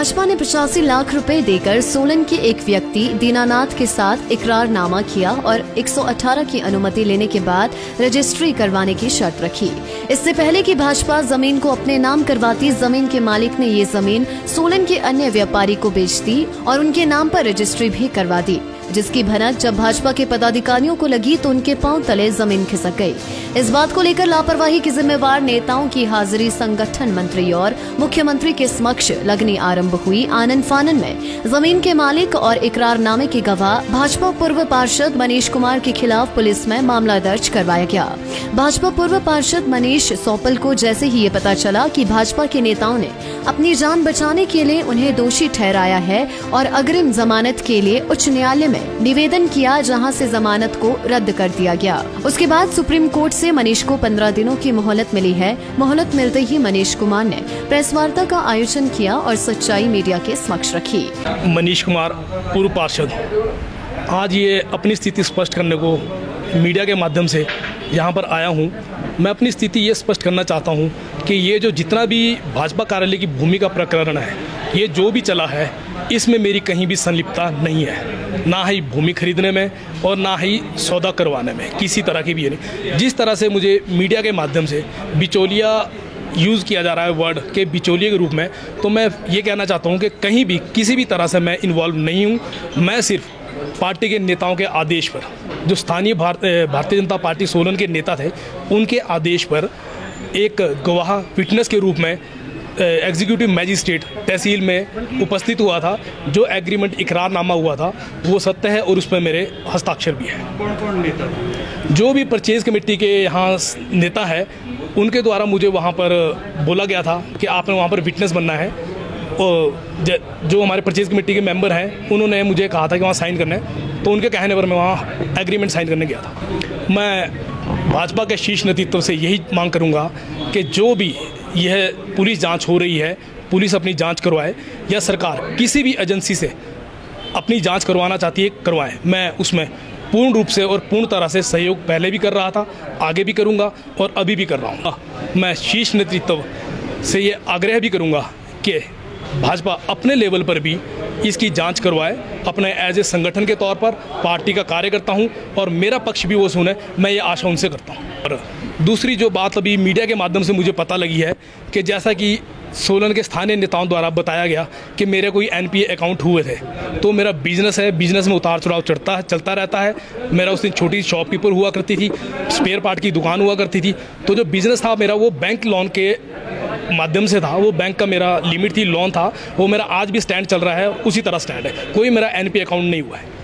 भाजपा ने 85 लाख रुपए देकर सोलन के एक व्यक्ति दीनानाथ के साथ इकरारनामा किया और 118 की अनुमति लेने के बाद रजिस्ट्री करवाने की शर्त रखी। इससे पहले कि भाजपा जमीन को अपने नाम करवाती, जमीन के मालिक ने ये जमीन सोलन के अन्य व्यापारी को बेच दी और उनके नाम पर रजिस्ट्री भी करवा दी, जिसकी भनक जब भाजपा के पदाधिकारियों को लगी तो उनके पांव तले जमीन खिसक गई। इस बात को लेकर लापरवाही की जिम्मेवार नेताओं की हाजिरी संगठन मंत्री और मुख्यमंत्री के समक्ष लगनी आरंभ हुई। आनन फानन में जमीन के मालिक और इकरारनामे के गवाह भाजपा पूर्व पार्षद मनीष कुमार के खिलाफ पुलिस में मामला दर्ज करवाया गया। भाजपा पूर्व पार्षद मनीष सौपल को जैसे ही ये पता चला कि भाजपा के नेताओं ने अपनी जान बचाने के लिए उन्हें दोषी ठहराया है और अग्रिम जमानत के लिए उच्च न्यायालय में निवेदन किया, जहां से जमानत को रद्द कर दिया गया। उसके बाद सुप्रीम कोर्ट से मनीष को 15 दिनों की मोहलत मिली है। मोहलत मिलते ही मनीष कुमार ने प्रेस वार्ता का आयोजन किया और सच्चाई मीडिया के समक्ष रखी। मनीष कुमार पूर्व पार्षद आज ये अपनी स्थिति स्पष्ट करने को मीडिया के माध्यम से यहाँ पर आया हूँ। मैं अपनी स्थिति ये स्पष्ट करना चाहता हूँ कि ये जो जितना भी भाजपा कार्यालय की भूमि का प्रकरण है, ये जो भी चला है, इसमें मेरी कहीं भी संलिप्तता नहीं है, ना ही भूमि खरीदने में और ना ही सौदा करवाने में, किसी तरह की भी नहीं। जिस तरह से मुझे मीडिया के माध्यम से बिचौलिया यूज़ किया जा रहा है, वर्ड के बिचौलिए के रूप में, तो मैं ये कहना चाहता हूँ कि कहीं भी किसी भी तरह से मैं इन्वॉल्व नहीं हूँ। मैं सिर्फ पार्टी के नेताओं के आदेश पर, जो स्थानीय भारतीय जनता पार्टी सोलन के नेता थे, उनके आदेश पर एक गवाह विटनेस के रूप में एग्जीक्यूटिव मैजिस्ट्रेट तहसील में उपस्थित हुआ था। जो एग्रीमेंट इकरारनामा हुआ था वो सत्य है और उस पर मेरे हस्ताक्षर भी है। कौन नेता? जो भी परचेज कमेटी के यहाँ नेता है, उनके द्वारा मुझे वहाँ पर बोला गया था कि आपने वहाँ पर विटनेस बनना है। और जो हमारे परचेज कमेटी के मेंबर हैं, उन्होंने मुझे कहा था कि वहाँ साइन करना है, तो उनके कहने पर मैं वहाँ एग्रीमेंट साइन करने गया था। मैं भाजपा के शीर्ष नेतृत्व से यही मांग करूँगा कि जो भी यह पुलिस जांच हो रही है, पुलिस अपनी जांच करवाए, या सरकार किसी भी एजेंसी से अपनी जांच करवाना चाहती है, करवाएं। मैं उसमें पूर्ण रूप से और पूर्ण तरह से सहयोग पहले भी कर रहा था, आगे भी करूंगा और अभी भी कर रहा हूँ। मैं शीर्ष नेतृत्व से ये आग्रह भी करूंगा कि भाजपा अपने लेवल पर भी इसकी जांच करवाए। अपने एज ए संगठन के तौर पर पार्टी का कार्यकर्ता हूं और मेरा पक्ष भी वो सुने, मैं ये आशा उनसे करता हूं। और दूसरी जो बात अभी मीडिया के माध्यम से मुझे पता लगी है कि जैसा कि सोलन के स्थानीय नेताओं द्वारा बताया गया कि मेरे कोई एनपीए अकाउंट हुए थे, तो मेरा बिजनेस है, बिजनेस में उतार चढ़ाव चलता रहता है। मेरा उस दिन छोटी शॉपकीपर हुआ करती थी, स्पेयर पार्ट की दुकान हुआ करती थी, तो जो बिजनेस था मेरा वो बैंक लोन के माध्यम से था। वो बैंक का मेरा लिमिट थी, लोन था, वो मेरा आज भी स्टैंड चल रहा है, उसी तरह स्टैंड है। कोई मेरा एनपीए अकाउंट नहीं हुआ है।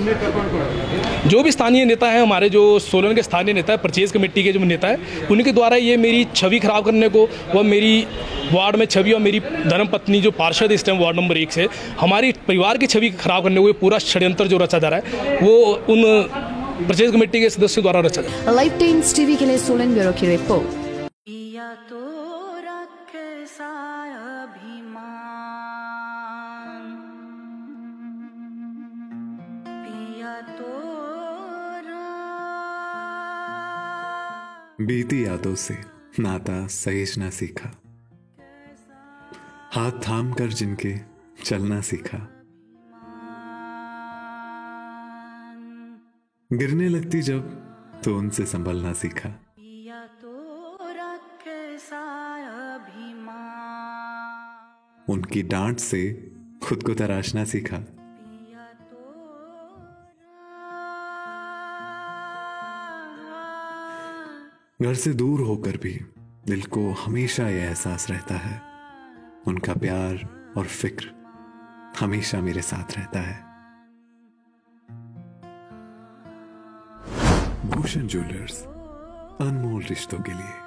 जो भी स्थानीय नेता है, हमारे जो सोलन के स्थानीय नेता है, परचेज कमेटी के जो नेता है, उनके द्वारा ये मेरी छवि खराब करने को, वह मेरी वार्ड में छवि और मेरी धर्मपत्नी जो पार्षद इस टाइम वार्ड नंबर 1 से, हमारी परिवार की छवि खराब करने को पूरा षड्यंत्र जो रचा जा रहा है, वो उन परचेज कमेटी के सदस्यों द्वारा रचा जा रहा है। लाइव टाइम्स टीवी के लिए सोलन ब्यूरो की रिपोर्ट। बीती यादों से नाता सहेजना सीखा, हाथ थाम कर जिनके चलना सीखा, गिरने लगती जब तो उनसे संभलना सीखा, उनकी डांट से खुद को तराशना सीखा, घर से दूर होकर भी दिल को हमेशा यह एहसास रहता है, उनका प्यार और फिक्र हमेशा मेरे साथ रहता है। भूषण ज्वेलर्स, अनमोल रिश्तों के लिए।